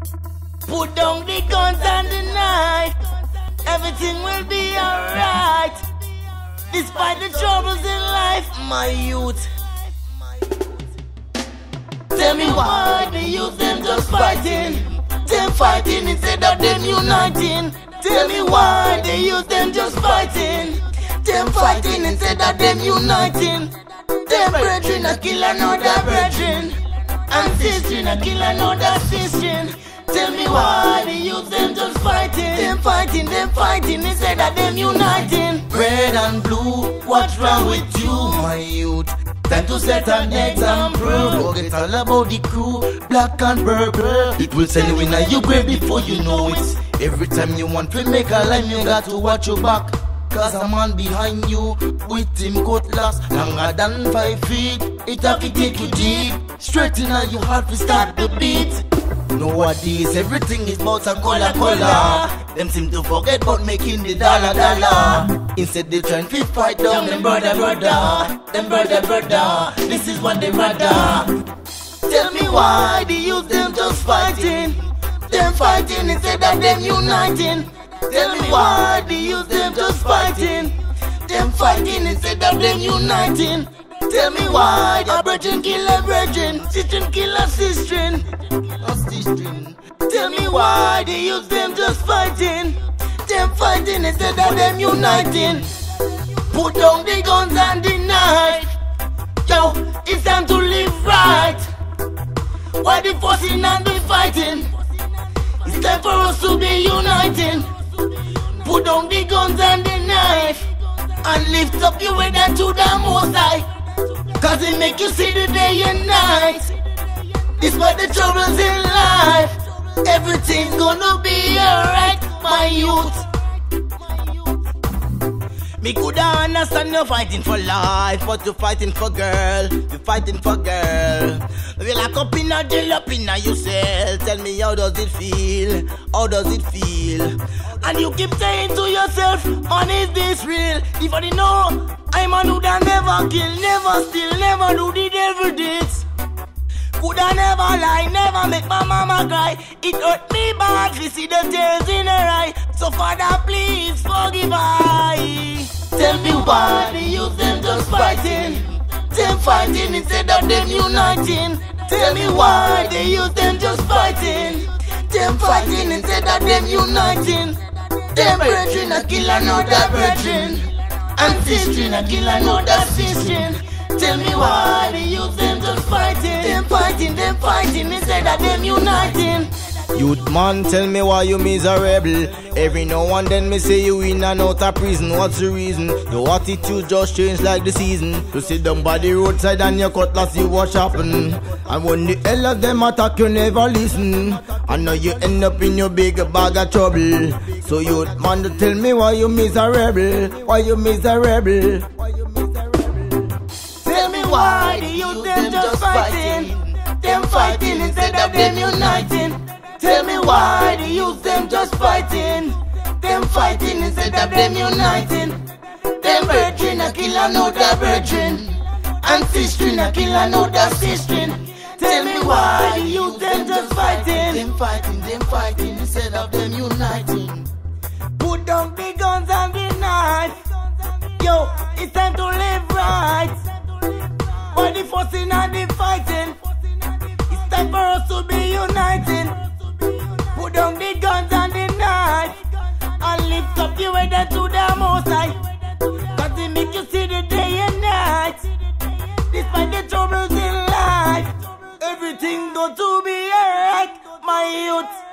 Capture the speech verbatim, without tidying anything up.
Put down the guns and the knife. Everything will be alright. Despite the troubles in life, my youth. Tell me why the youth them just fighting. Them fighting instead of them uniting. Tell me why the youth them just fighting. Them fighting instead of them uniting. Them brethren a kill another brethren, and sister a kill another sister. Tell me why the youth them just fighting. Them fighting, them fighting instead of them uniting. Red and blue, what's wrong with you, my youth? Time to set an example. Forget all about the crew, black and purple. It will send you in a you grave before you know it. Every time you want to make a line, you got to watch your back. Cause a man behind you with him cutlass longer than five feet. It have to take you deep, straight in your heart to start the beat. Nowadays everything is about a color color. Them seem to forget about making the dollar dollar. Instead they try to fight down them brother brother. Them brother brother, this is what they rather. Tell me why the youth them just fighting. Them fighting instead of them uniting. Tell me why the youth them just fighting. Them fighting instead of them uniting. Tell me why a brethren kill a brethren, sister kill a sister. Tell me why the youth them just fighting. Them fighting instead of them uniting. Put down the guns and the knife. Yo, it's time to live right. Why the fussing and the fighting? It's time for us to be uniting. Put down the guns and the knife, and lift up your head to the Most High. Cause it make you see the day and night. Despite the troubles in life, everything's gonna be alright, my youth. Me coulda understand you're fighting for life, but you're fighting for girl, you're fighting for girl. We lock up in a jail up in a yourself. Tell me how does it feel, how does it feel? And you keep saying to yourself, man, is this real? If I didn't know, I'm a who that never kill, never steal, never do the devil deeds. Coulda never lie, never make my mama cry. It hurt me bad to see the tears in her eye. So Father, please forgive I. Tell me why the youth them just fighting. Them fighting instead of them uniting. Tell me why the youth them just fighting. Them fighting instead of them uniting. Them brethren a kill another brethren, and sister a kill another sister. Tell me why the youth them just fighting. Them fighting, them fighting instead of them uniting. Youth man, tell me why you miserable. Every now and then me say you in and out of prison. What's the reason? Your attitude just changed like the season. You sit down by the roadside and your cutlass you watch happen. And when the hell of them attack you never listen. And now you end up in your big bag of trouble. So youth man, tell me why you miserable. Why you miserable? Tell me why the youth them just fighting. Them fighting instead of them uniting. Tell me why the youth them just fighting. Them fighting instead of them uniting. Them brethren a kill another brethren, and sister a kill another sister. Tell me why the youth them just fighting. Them fighting, them fighting instead of them uniting. Put down the guns and the knife. Yo, it's time to live right. Why the fussing and the fighting? It's time for us to be uniting. Put down the guns and the knife, and lift up your head to the Most High. Cause it make you see the day and night. Despite the troubles in life, everything going to be alright, my youth.